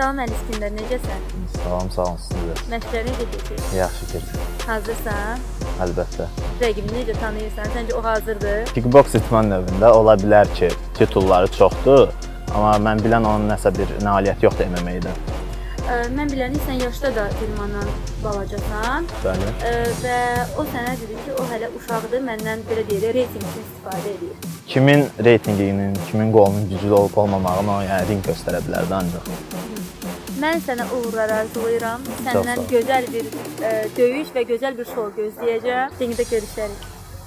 Salam Əli İskəndər, necəsən? Salam, sağ olun sizə. Məşqlər necə keçir? Yaxşı keçir. Hazırsan? Əlbəttə. Rəqibini necə tanıyırsan? Səncə o hazırdır? Kickboks idman növündə ola bilər ki, titulları çoxdur, amma mən bilən onun nəsə bir nailiyyəti yoxdur MMA-də. Mən biləni sən yaşda da idmandan balacasan. Bəli. Və o sənə dedi ki, o hələ uşaqdır, məndən belə deyir, reyting üçün istifadə edir. Kimin reytinginin, kimin qolunun güclü olub olmamağını o yəni ring göstərə bilərdi ancaq. Mən sənə uğurlar arzulayıram. Səndən gözəl bir döyüş və gözəl bir şou gözləyəcəm. Ringdə görüşərik.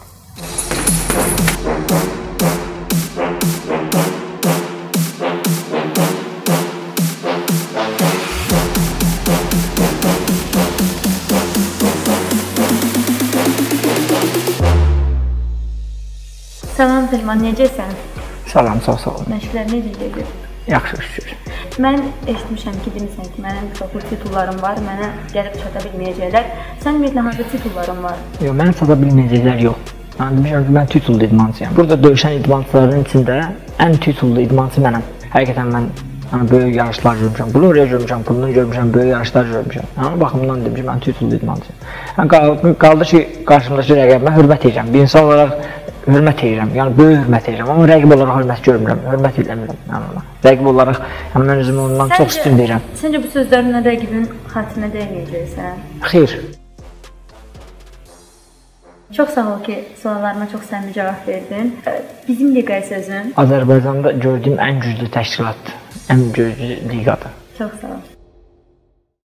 Salam Pehman, necəsən? Salam, çox sağ olun. Məşqlər necə gedir? Yaxşı şükür. Mən eşitmişəm ki, demirsən ki, mənim çoxlu titullarım var, mənə gəlib çata bilməyəcəklər. Sən ümumiyyətlə hansı titulların var? Yox, mənə çata bilməyəcəklər yox. Mən demişəm ki, mən titullu idmançıyam. Burada döyüşən idmançıların içində ən titullu idmançı mənəm. Həqiqətən mən böyük yarışlar görmüşəm, Gloriya görmüşəm, Pulunu görmüşəm, böyük yarışlar görmüşəm. O baxımdan demişəm, mən titullu idmançıyam. Qaldı ki, qarşımdakı rəqibimə hörmət edirəm. Bir insan olaraq hörmət edirəm, yəni böyük hörmət edirəm, amma rəqib olaraq hörmət görmürəm, hörmət eləmirəm. Rəqib olaraq mən özümü ondan çox üstün deyirəm. Səncə bu sözlərinlə rəqibin xətrinə dəyməyəcəksən? Xeyr. Çox sağ ol ki, suallarıma çox səmimi cavab verdin. Bizim liqa sözün? Azərbaycanda gördüyüm ən güclü təşkilatdır, ən güclü liqadır. Çox sağ ol.